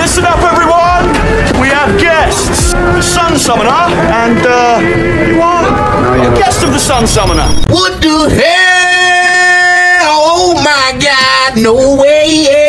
Listen up, everyone! We have guests. The Sun Summoner and, you are a guest of the Sun Summoner. What the hell? Oh my God, no way.